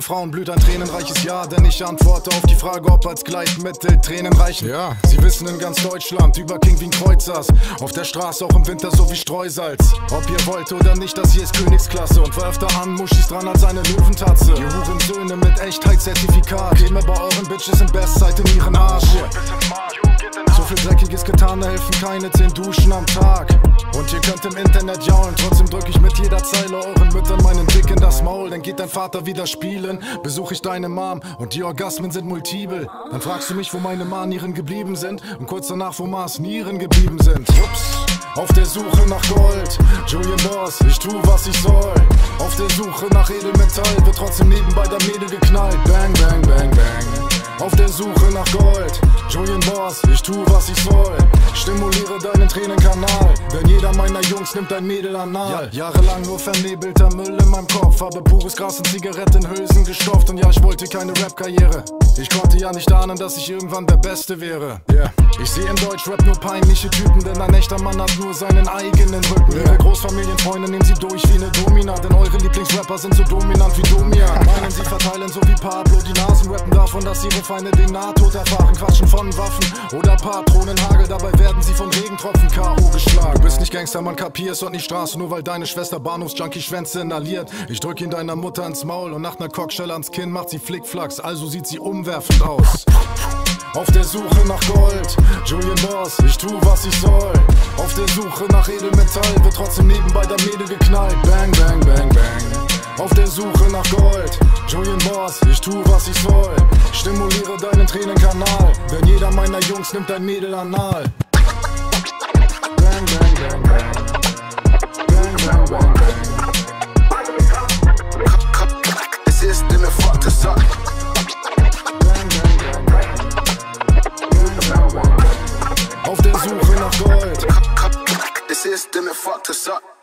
Frauen blüht ein tränenreiches Jahr, denn ich antworte auf die Frage, ob als Gleitmittel Tränen reichen. Ja, sie wissen in ganz Deutschland, über King wie ein Kreuz saß, auf der Straße auch im Winter so wie Streusalz. Ob ihr wollt oder nicht, das hier ist Königsklasse und war öfter an Muschis dran als eine Löwentatze. Ihr Hurensöhne mit Echtheitszertifikat, geben bei euren Bitches in Bestzeit in ihren Arsch. So viel Dreckiges getan, da helfen keine 10 Duschen am Tag. Und ihr könnt im Internet jaulen, trotzdem drück ich mit jeder Zeile euren Müttern meinen Dick in das Maul. Dann geht dein Vater wieder spielen, besuch ich deine Mom und die Orgasmen sind multiple. Dann fragst du mich, wo meine Manieren geblieben sind und kurz danach, wo Mars Nieren geblieben sind. Ups. Auf der Suche nach Gold, Julian Boss, ich tu was ich soll. Auf der Suche nach Edelmetall, wird trotzdem nebenbei der Mädel geknallt. Bang, bang, bang, bang. Auf der Suche nach Gold, Julian Boss, ich tu was ich soll. Stimuliere deinen Tränenkanal, denn jeder meiner Jungs nimmt ein Mädel anal. Jahrelang nur vernebelter Müll in meinem Kopf, habe pures Gras und Zigarettenhülsen gestopft. Und ja, ich wollte keine Rap-Karriere, ich konnte ja nicht ahnen, dass ich irgendwann der Beste wäre. Ich sehe im Deutschrap nur peinliche Typen, denn ein echter Mann hat nur seinen eigenen Rücken. Ihre Großfamilienfreunde nehmen sie durch wie eine Domina, denn eure Lieblingsrapper sind so dominant wie Domian. Meinen sie verteilen so wie Pablo, die Nasen rappen davon, dass ihre Feinde den Nahtod erfahren. Quatschen von Waffen oder Patronenhagel, dabei werden sie von Regentropfen K.O. geschlagen. Du bist nicht Gangster, man kapierst und nicht Straße, nur weil deine Schwester Bahnhofsjunkie-Schwänze inhaliert. Ich drück ihn deiner Mutter ins Maul und nach ner Cockshell ans Kinn macht sie Flickflacks, also sieht sie umwerfend aus. Auf der Suche nach Gold, Julian Boss, ich tu was ich soll. Auf der Suche nach Edelmetall, wird trotzdem nebenbei der Mädel geknallt. Bang, bang, bang, bang. Auf der Suche nach Gold, Julian Boss, ich tu was ich soll. Stimuliere deinen Tränenkanal, denn jeder meiner Jungs nimmt ein Mädel anal. Bang, bang, bang, bang. Bang, bang, bang, bang. Es ist in der Vater Sack. Auf der Suche nach Gold. Es ist in der Vater Sack.